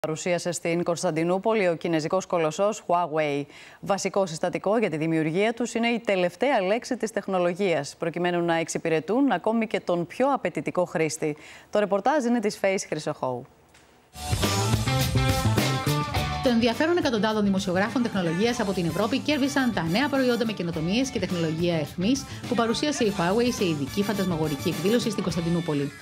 Παρουσίασε στην Κωνσταντινούπολη ο κινεζικός κολοσσός Huawei. Βασικό συστατικό για τη δημιουργία τους είναι η τελευταία λέξη της τεχνολογίας, προκειμένου να εξυπηρετούν ακόμη και τον πιο απαιτητικό χρήστη. Το ρεπορτάζ είναι της Face Χρυσοχώου. Το ενδιαφέρον εκατοντάδων δημοσιογράφων τεχνολογίας από την Ευρώπη κέρδισαν τα νέα προϊόντα με καινοτομίες και τεχνολογία εχμής που παρουσίασε η Huawei σε ειδική φαντασμαγορική εκδήλωση στην Κωνσταντινούπολη.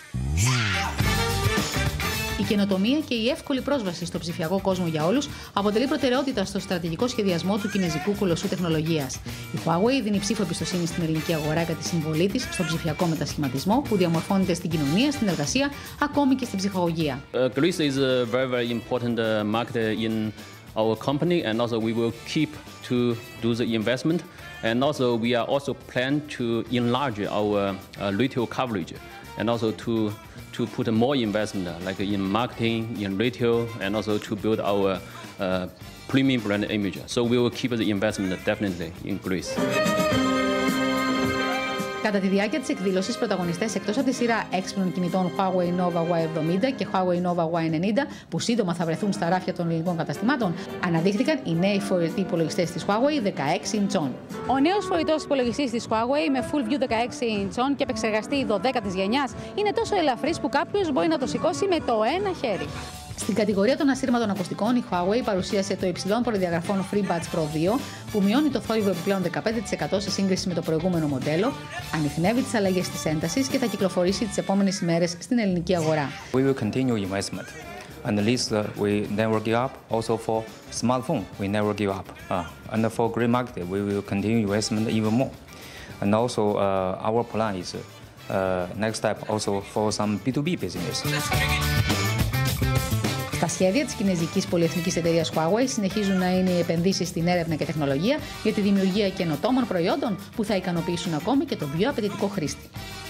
Η καινοτομία και η εύκολη πρόσβαση στο ψηφιακό κόσμο για όλους αποτελεί προτεραιότητα στο στρατηγικό σχεδιασμό του κινεζικού κολοσσού τεχνολογίας. Η Huawei δίνει ψήφο εμπιστοσύνη στην ελληνική αγορά κατά τη συμβολή της στον ψηφιακό μετασχηματισμό που διαμορφώνεται στην κοινωνία, στην εργασία, ακόμη και στην ψυχαγωγία. Greece is a very important market in our company, and also we will keep to do the investment, and also we are also plan to enlarge our retail coverage, and also to put more investment like in marketing, in retail, and also to build our premium brand image. So we will keep the investment definitely in Greece. Κατά τη διάρκεια της εκδήλωσης, πρωταγωνιστές εκτός από τη σειρά έξυπνων κινητών Huawei Nova Y70 και Huawei Nova Y90, που σύντομα θα βρεθούν στα ράφια των ελληνικών καταστημάτων, αναδείχθηκαν οι νέοι φορητοί υπολογιστές της Huawei 16 ιντσών. Ο νέος φορητός υπολογιστής της Huawei με Full View 16 ιντσών και επεξεργαστή 12ης γενιάς είναι τόσο ελαφρύς που κάποιος μπορεί να το σηκώσει με το ένα χέρι. Στην κατηγορία των ασύρματων ακουστικών, η Huawei παρουσίασε το υψηλών προδιαγραφών FreeBuds Pro 2, που μειώνει το θόρυβο επιπλέον 15% σε σύγκριση με το προηγούμενο μοντέλο, ανιχνεύει τις αλλαγές της έντασης και θα κυκλοφορήσει τις επόμενες ημέρες στην ελληνική αγορά. We will continue investment, and at least we never give up. Also for smartphone, we never give up. And for green market, we will continue investment even more. And also our plan is next step also for some B2B business. Τα σχέδια της κινεζικής πολυεθνικής εταιρείας Huawei συνεχίζουν να είναι οι επενδύσεις στην έρευνα και τεχνολογία για τη δημιουργία καινοτόμων προϊόντων που θα ικανοποιήσουν ακόμη και τον πιο απαιτητικό χρήστη.